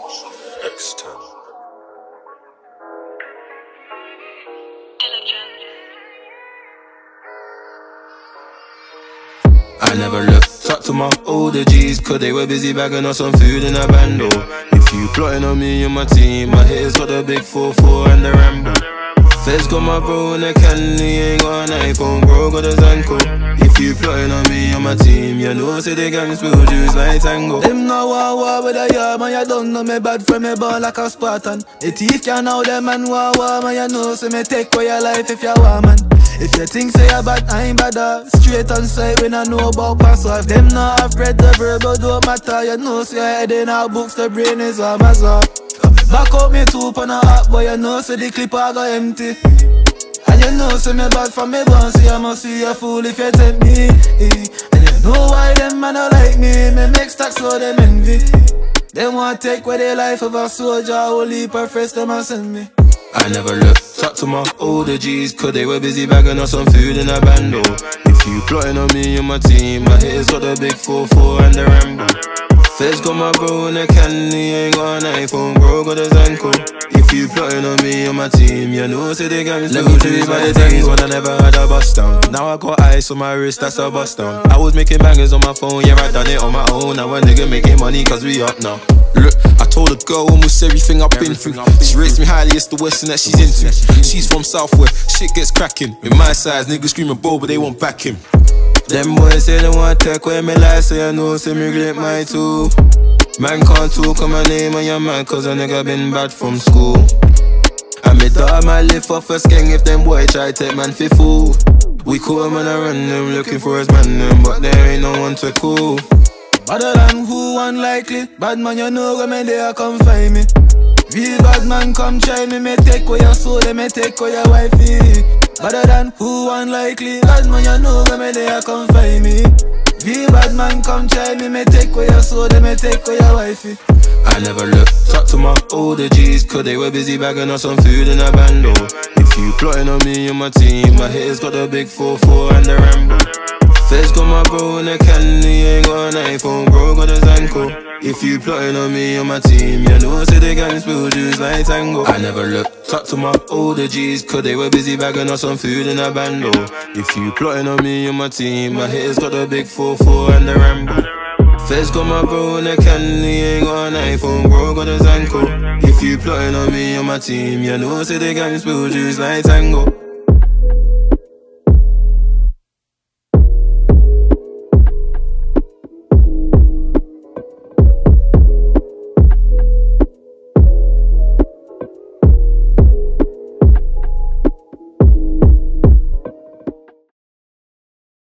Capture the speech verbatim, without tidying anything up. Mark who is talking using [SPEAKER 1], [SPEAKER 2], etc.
[SPEAKER 1] Extern. I never looked up to my older G's, cause they were busy bagging on some food in a bando. If you plotting on me and my team, my hitters got the big four four and the Rambo. Feds got my bro in the candy, ain't got an iPhone, bro got a Zanko. If you plotting on me and my team, you know say they gang spill juice like tango.
[SPEAKER 2] Them now war war with a yard, man, you don't know me bad from me ball like a Spartan. The thief can now them man war war, man, you know say me take away your life if you want, man. If you think say you bad, I ain't bad, uh. Straight on side when I know about pass. So if them not have read the verbal don't matter, you know say your head in our books, the brain is warm as well. Back up me two on a hot boy, you know say the clip I got empty. And you know say me bad from me born, so you must see a fool if you tempt me. And you know why them man don't like me, me make stacks so them envy. Them want take away their life of a soldier, only per first them and send me.
[SPEAKER 1] I never looked up to my older G's, cause they were busy bagging on some food in a bando. If you plotting on me and my team, my hitters got the big four four and the Rambo. Feds got my bro in the candy, ain't got an iPhone, bro got a Zanko. If you plotting on me and my team, you know say they got me. Let me tell you about the days when I never had a bust down. Now I got ice on my wrist, that's a bust down. I was making bangers on my phone, yeah I done it on my own. Now a nigga making money cause we up now. Look, I told a girl almost everything I've been through. She rates me highly, it's the Western that she's into. She's from Southwest, shit gets cracking. With my size, niggas screaming bro, but they won't back him. Them boys say they want to take away my life, so you know, say me glint my too. Man can't talk on my name and your man, cause a nigga been bad from school. And me dog man live for first gang if them boy try take man fi fool. We call him and I run them, looking for his man them, but there ain't no one to cool.
[SPEAKER 2] Better than who unlikely, bad man you know when me there come find me. Real bad man come try me, me take away your soul, me take away your wifey. Better than who unlikely, bad man you know when me there come find me. Real bad man come try me, me take away your soul, me take away your wifey.
[SPEAKER 1] I never looked up to my older G's, cause they were busy bagging on some food in a bando. If you plotting on me and my team, my hitters got the big four four and the Rambo. Feds got my bro in the candy, ain't got an iPhone, bro got a Zanko. If you plotting on me and my team, you know say they gang spill juice like tango. I never looked up to my older G's, cause they were busy bagging on some food in a bando. If you plotting on me and my team, my hitters got the big four four and the Rambo. Feds got my bro in the candy, ain't got an iPhone, bro got a Zanko. If you plotting on me and my team, you know say they gang spill juice like tango.